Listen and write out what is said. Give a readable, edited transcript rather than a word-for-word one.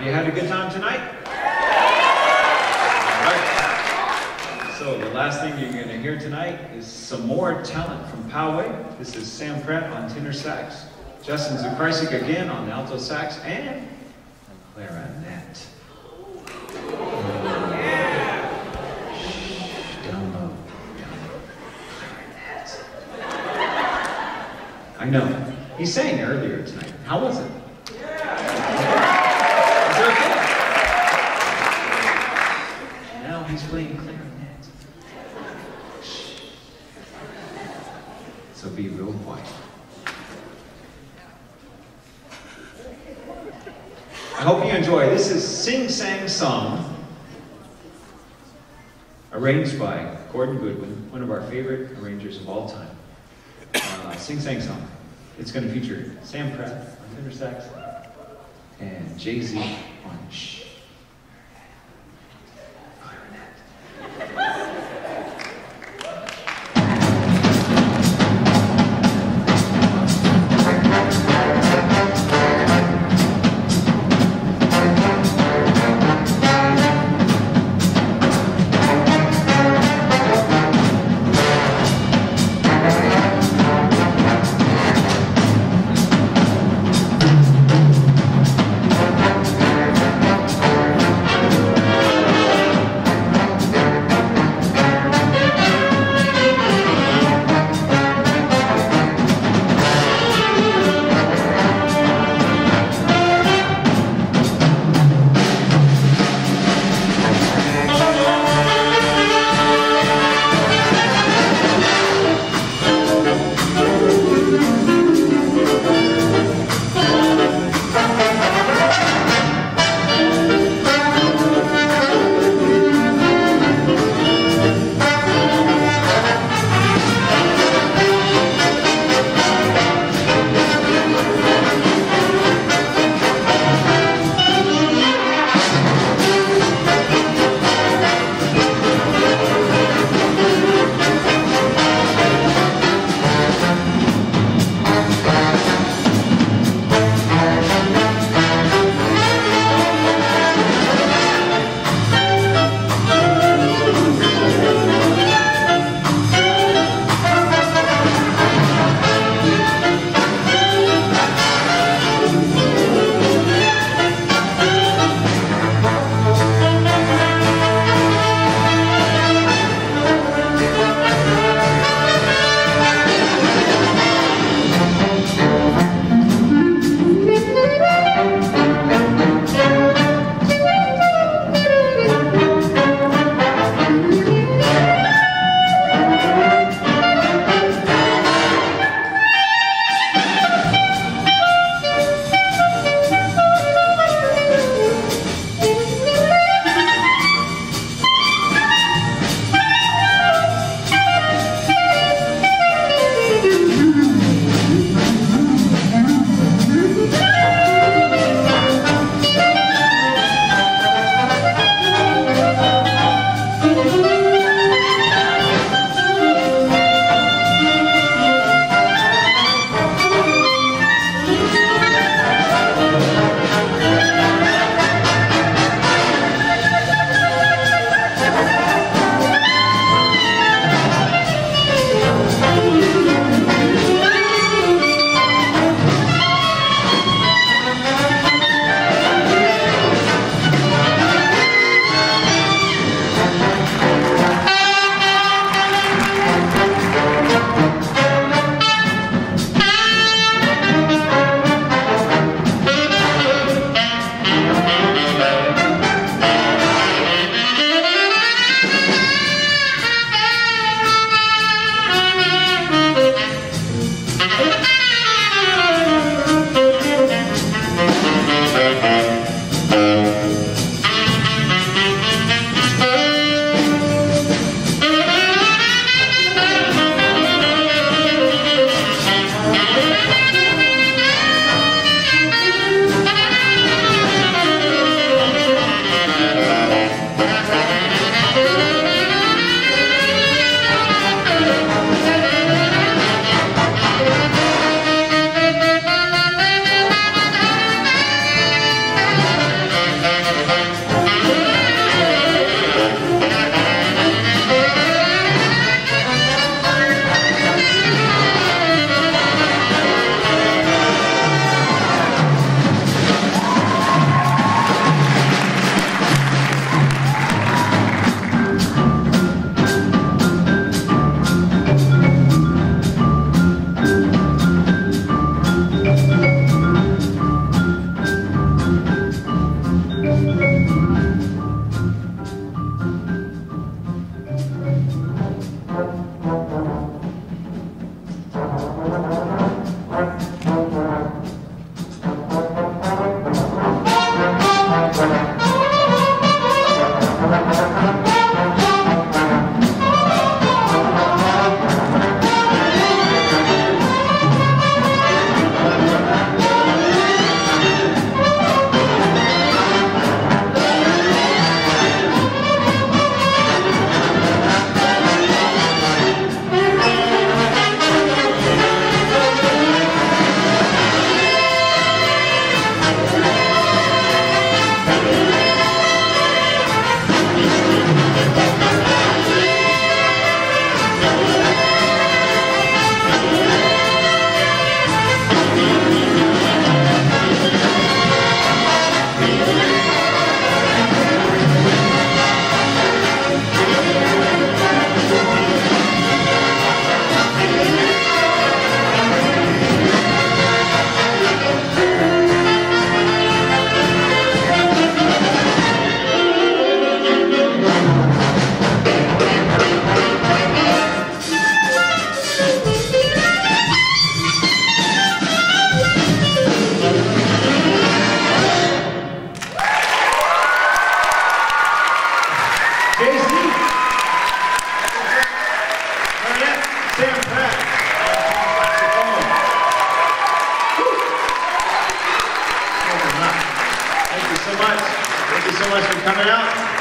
Have you had a good time tonight? All right. So the last thing you're going to hear tonight is some more talent from Poway. This is Sam Pratt on tenor sax, Justin Zakrisik again on the alto sax, and clarinet. Down low. Clarinet. I know. He sang earlier tonight. How was it? He's playing clarinet. So be real quiet. I hope you enjoy. This is Sing Sang Song, arranged by Gordon Goodwin, one of our favorite arrangers of all time. Sing Sang Song. It's going to feature Sam Pratt on tenor sax and Jay-Z on shh. so much. Thank you so much for coming out.